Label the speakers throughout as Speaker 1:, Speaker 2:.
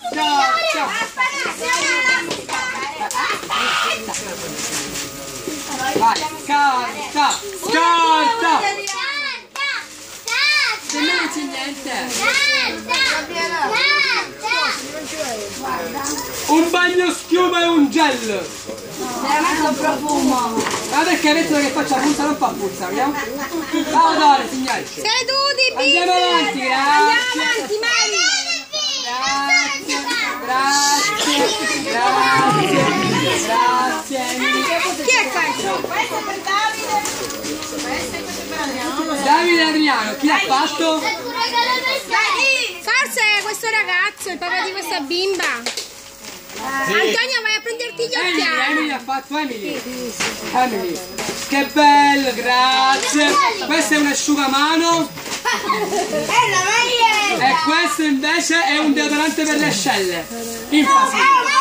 Speaker 1: scarta. Vai, scarta, scarta. Se non c'è niente. Un bagno schiuma e un gel.
Speaker 2: Veramente un profumo.
Speaker 1: Ma perché mettono che faccia puzza, non fa puzza, vediamo? Ciao odore, signori.
Speaker 2: Seduti, bimbi.
Speaker 1: Andiamo avanti, grazie.
Speaker 2: Andiamo avanti, Mari.
Speaker 1: Grazie, grazie, grazie.
Speaker 2: Chi è questo?
Speaker 3: Questo è per Davide. Questo è per Adriano.
Speaker 1: Davide Adriano, chi l'ha fatto?
Speaker 2: Forse è questo ragazzo, il papà di questa bimba. Antonio, vai a prenderti gli occhiali.
Speaker 1: Emily ha fatto Emily. Emily. Che bello, grazie. Questo è un asciugamano. E questo invece è un deodorante per le ascelle. Infatti.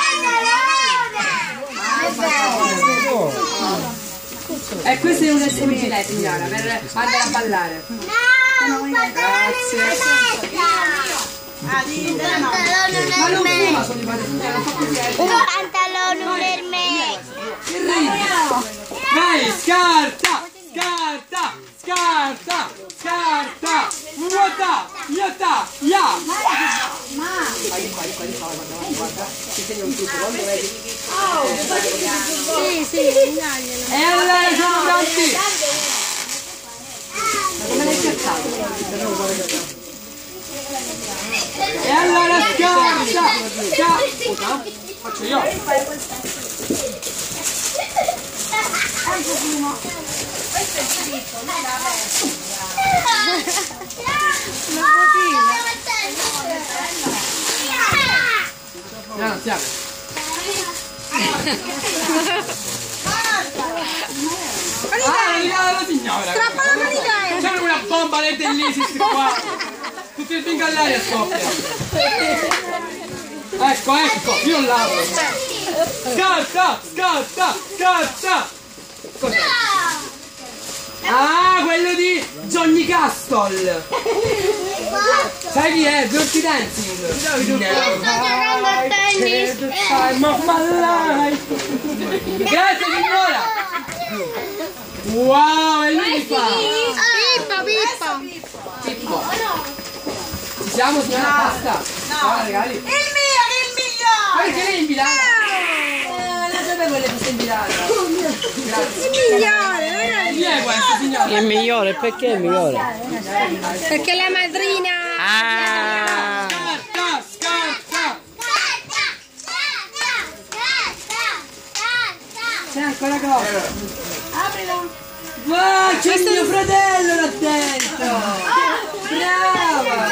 Speaker 1: E questo è un SMG, signora, per andare a ballare. Grazie. Ma non fuma, sono i padri, non fa così.
Speaker 4: Un pantalone per me.
Speaker 1: Che ridi? Vai, scarta, scarta, scarta, scarta, vuota, yata, ya. Vai, guarda, ti segno un trucco, quando vedi?
Speaker 2: Sì, indaglielo.
Speaker 1: E allora sono pronti. Ma come l'hai piazzato? E allora scarta, scarta. Faccio io.
Speaker 3: Questo è scritto, non l'ha aperto.
Speaker 1: No, siamo. La signora.
Speaker 2: Strappa la manica.
Speaker 1: C'è una bomba dell'ISIS qua. Tutti il bingo all'aria scoppia. Ecco, io l'apro. Scarta, scarta, scarta. Cos'è? Ah, quello di Johnny Castle. Sai chi è? Dirty Dancing. Time of my life. Grazie signora. Wow, e lui mi fa. Pippo. Ci siamo signora? Basta. No, regali.
Speaker 3: Il mio, il migliore.
Speaker 1: Perché lei è invitata? La sapevo che fosse invitata. Grazie. Chi è questo signore?
Speaker 5: Il migliore, perché il migliore?
Speaker 2: Perché la madrina.
Speaker 5: Ah!
Speaker 1: Scarta. C'è ancora cosa?
Speaker 3: Aprilo.
Speaker 1: Wow, c'è il mio fratello là dentro! Brava!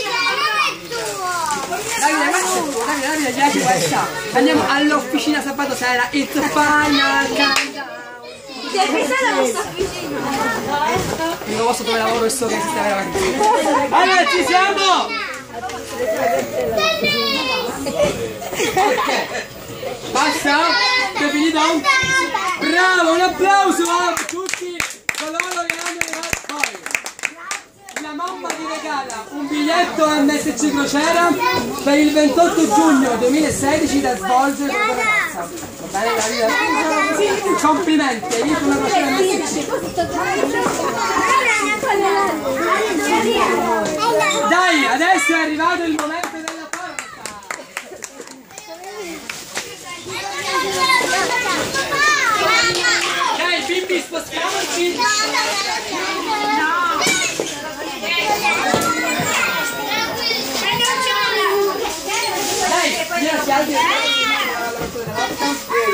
Speaker 1: Davide, piace questa! Andiamo all'officina sabato sera, it's final countdown!
Speaker 4: Ti hai pensato questa officina?
Speaker 1: Non posso dove lavoro e so che esiste veramente! Allora, ci siamo! Ok! Basta? Che è finito? Bravo, un applauso a tutti coloro che hanno arrivato poi. La mamma ti regala un biglietto MSC Crociera per il 28 giugno 2016 da svolgere con la ragazza. Va bene Davide? Complimenti, hai vinto una crociera MSC. Dai, adesso è arrivato il momento della torta. Dai bimbi, spostiamoci! Dai, si alzi!